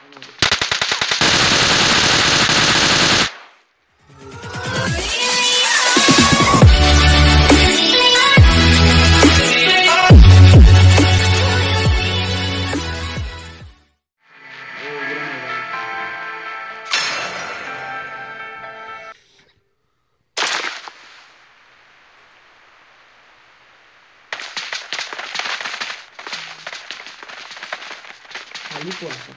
खाली पुआसा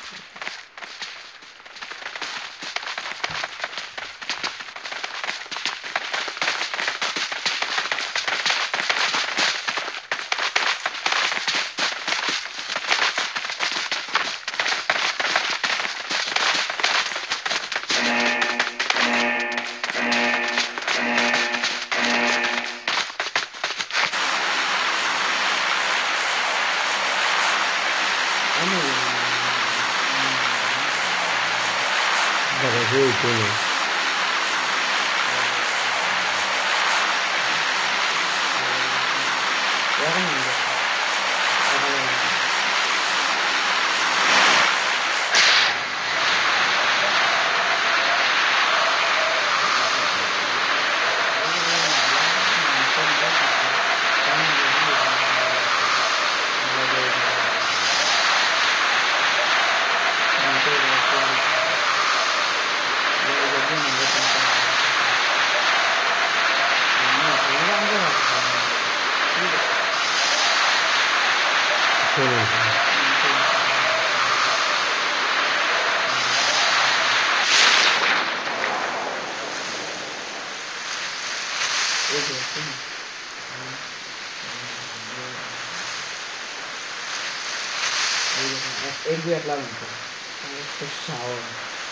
एक भी अटला बनता है तो शावर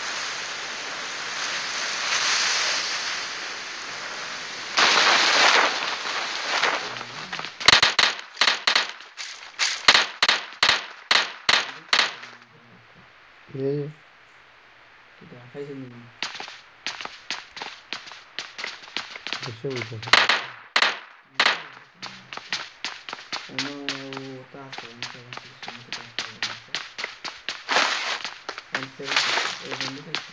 ये kita kayak sini bisa bisa ono tasto non so se sono che tasto non so non mi piace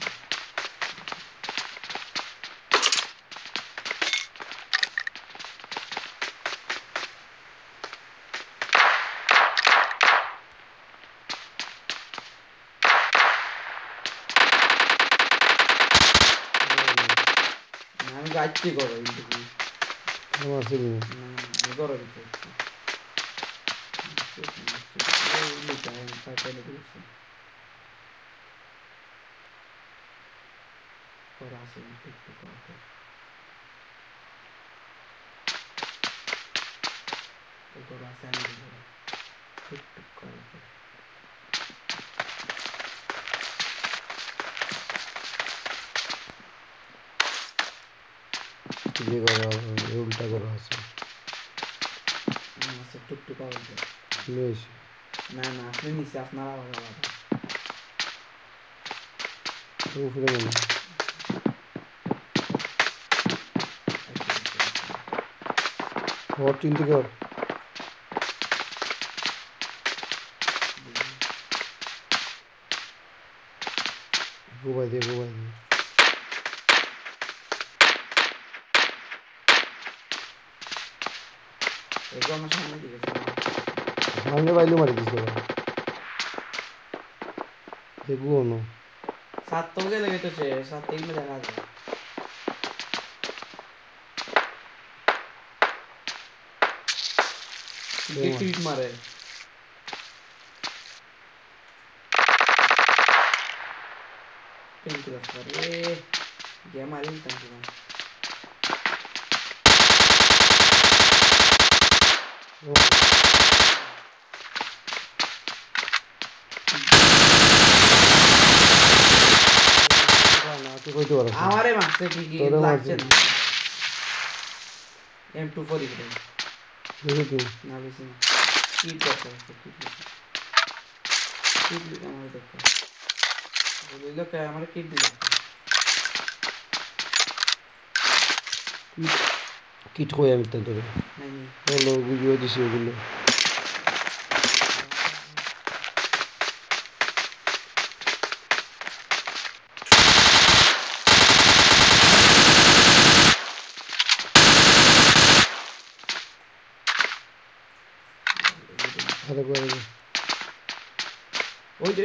গাইতে করো ইন্টারভিউ আমার সিবি না করো দিতে করা আছে একটু করতে তো করা আছে আমি একটু করতে ये करा उल्टा करा আছে আছে টুকটুক করতে বেশ না না আপনি নিচে আপনারা ভালো তো ফিরে গেল और चिंता कर घुमाई दे एगो আমার সামনে দিকে सामने वाले मार दिस एगो नो सात तो गेले तो छे सात तीन में দেখা যায় टिट मारे पेंट कर रे गेम आ रही है আমারে মারছে কি লাগছে না M24 ইরে দেখি না বেশি না কি করতে কি আমার দেখো বলিল কে আমার কি দিল किट कोया मिलता तो नहीं वो लोग वीडियो दिसे ओগুলো আরেকবার আরেকবার। ওই যে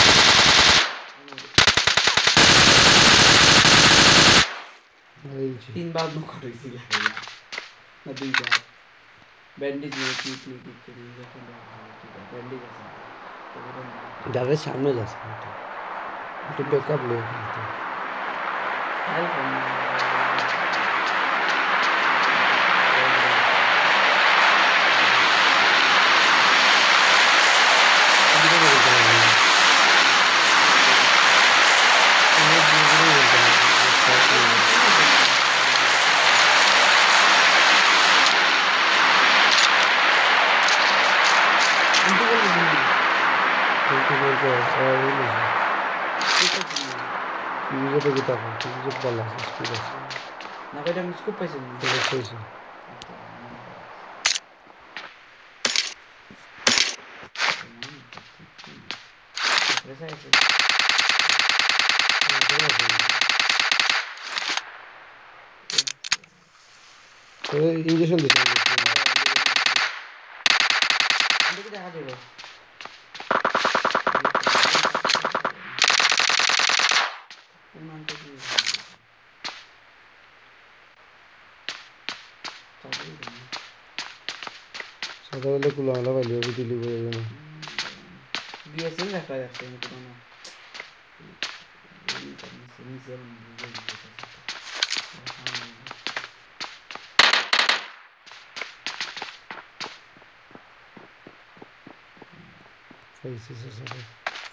এই যে। 3 বার নক করেছিল না 2 বার ব্যান্ডেজ নিয়ে কি দিচ্ছে ইনজেকশন দেওয়া ঠিক আছে ব্যান্ডেজ আছে ডালের সামনে যাচ্ছে কিন্তু একটু ব্যাকআপ নিয়ে কিন্তু হেল্প কিউজেটে কি থাকো কিউজেট বলা আছে স্কুল আছে না কইটা আমি স্কোপ পাইছি না পাইছি ইঞ্জেকশন দিছে দেখা যাবে সকালে কুলা হলা পাইলি দিলি বই যেন বিএসএল দেখা যাচ্ছে কিন্তু না পাইছি সকালে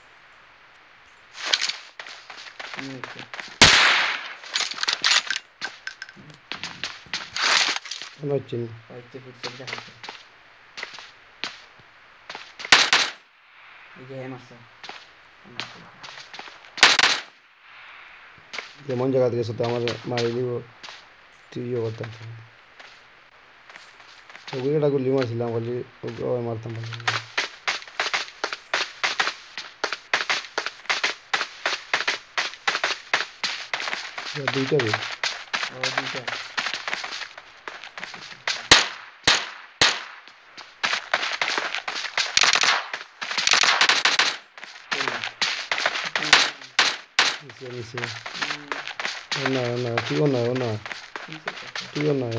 কেন হচ্ছে না পাইছে ফুটসল দেখাচ্ছে এই যে হেমাসা যেমন জায়গা থেকে সাথে আমার মারি দিব তুইও করতাম ওগুলো একটা গুলি মারছিলাম বলি ওগুলো মারতাম দুইটা রে দুইটা নিচে না না তুইও না তুইও না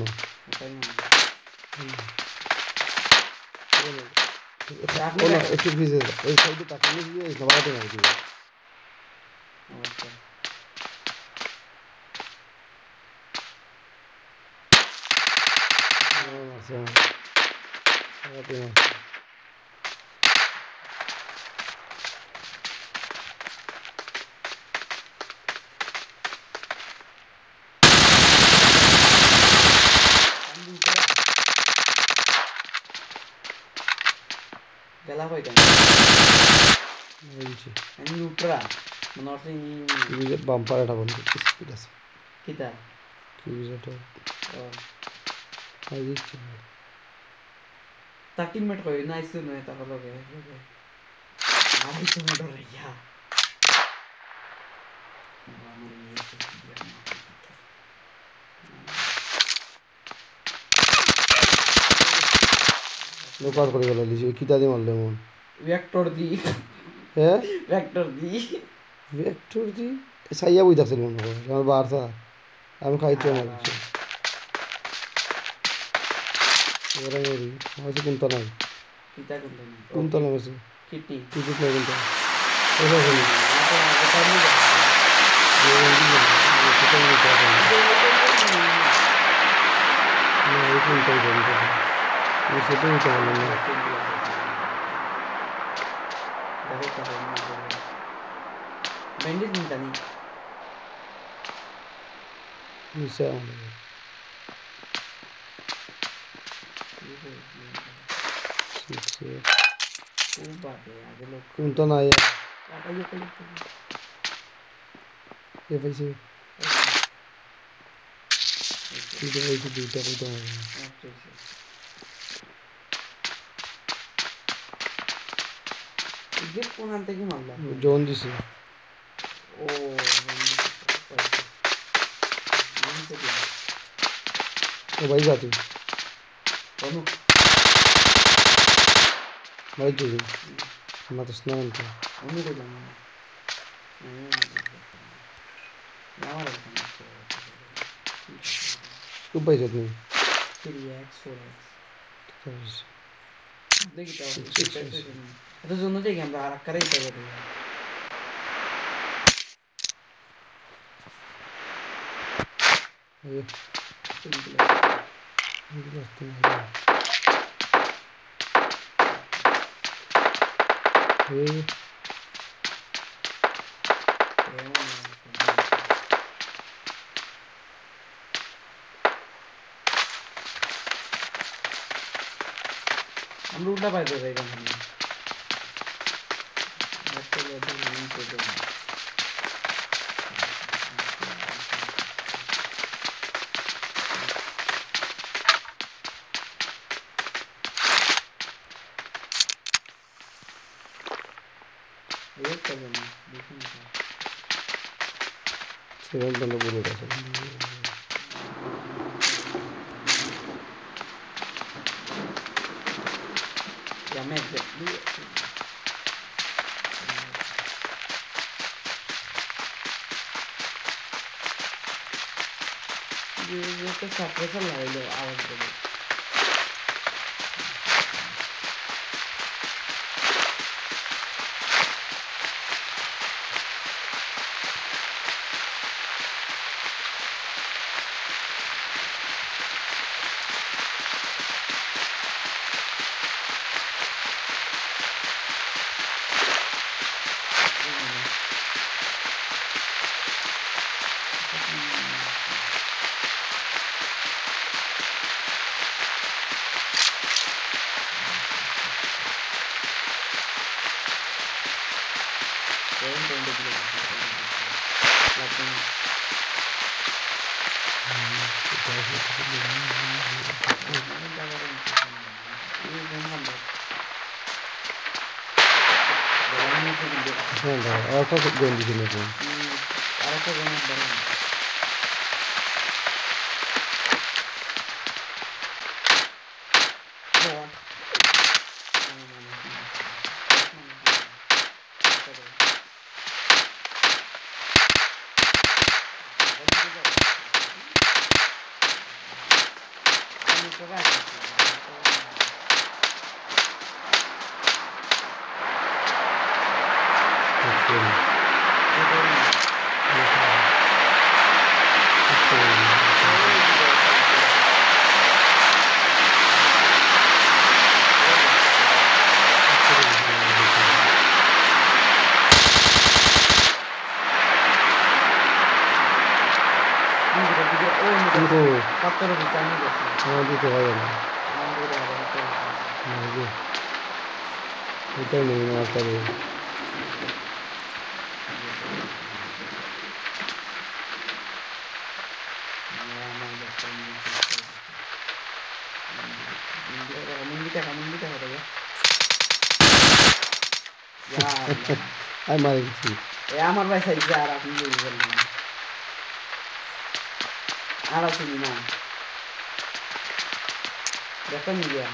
একটু ভিজে এই সাইডে তাকে নিয়ে না বাড়াতে না দিবে Gala ko ikan. Ini ultra. Menurut ini. Kiujet bumper ada bang. Speed as. Kita. Kiujet. Oh. Ayo coba. 30 minute कोई ना इससे नहीं था लोग है आगे से मोटर है क्या लोपार করে গেল লিজি কিটা দি মারলে মন वेक्टर दी সাইয়া বই থাকছিল মনে হয় আমার বারসা আমি খাইতে না কিছু ওরা মেরি হয়তো কোনটা নাই কিটা কোনটা না আছে কিটি কিটি না কোনটা ওরা হলো बैंडेज मिलता नहीं निशा बात है आगे लोग कोणता नाही ये हे पैसे किती पैसे दुटा कुठं गिफ्ट कोण आणते की मला जोन दिसे ओ ओ भाई जाती कोण বাড়িতে মাথা স্নান তো আমি দিলাম আমার খুব পাইছো তুমি 3x 4x ঠিক আছে দেখি তো এটার জন্য দেখি আমরা আর একটা রেখে দেবো আমরা উল্টা পাই দেবো এখানে সেরকম তো বলে গেছে সাপ্রেসার লাগাইলো আওয়াজ দেবে আরেকটা গেম দিছিল আরেকটা গেম দিতে হবে না এটাই নেই মারতে হবে আমি মারি দিচ্ছি আমার ভাই সাইজ আর আপনি বলবেন না আর আছে না দেখেন গিয়া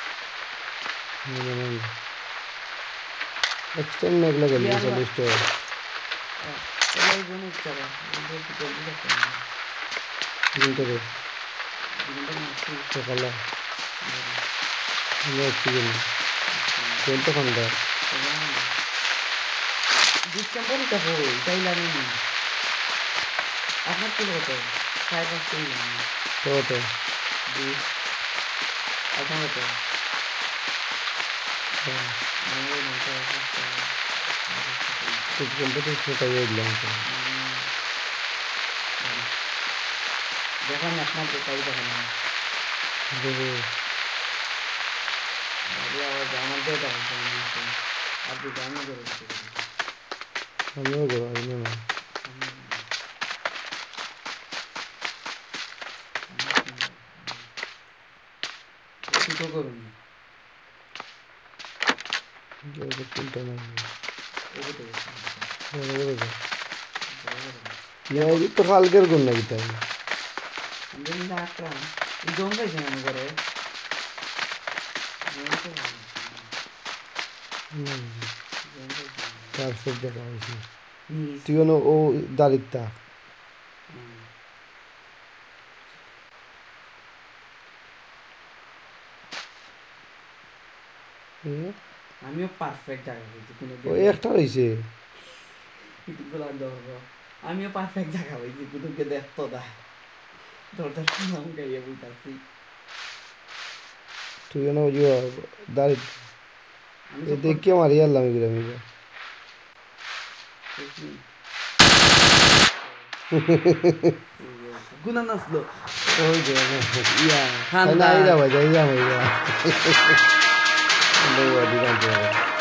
এক্সটেন্ড মেঘলা গেল 40 টাকা এই জন্য ইচ্ছা দিনটারে সকালে আমি একটু গেলাম কোনটা কোনটা ডিসেম্বর টা হই চাইলাম না আপনার কি হতো 5-5 চাইলাম তো তো আপনার হতো খুব কম্পিউটার সেটাই দিলাম তো দেখেন আপনার তো তাই দেখেন আমার দিয়ে দেখেন আপনি জানি করে আমিও করো না দুটো করুন কোনটা নাই তো কালকের কোন নাকি তাই জম পাইছে মনে করে পারফেক্ট দেখা হয়েছে নিস তুই কোনো ও দাঁড়িতা আমিও পারফেক্ট জায়গা হয়েছি কোনো ও একটা রয়েছে আমিও পারফেক্ট জায়গা হয়েছি কুতুবকে দেখতো দা দরজার নাম গাইয়া বলতাছি তুই কোনো দাঁড়ি আমি দেখে মারি আল্লাহ আমি গুনা নাচলো ওই যে ইয়া খান খান্দা না ইরা ভাই ইরা ভাই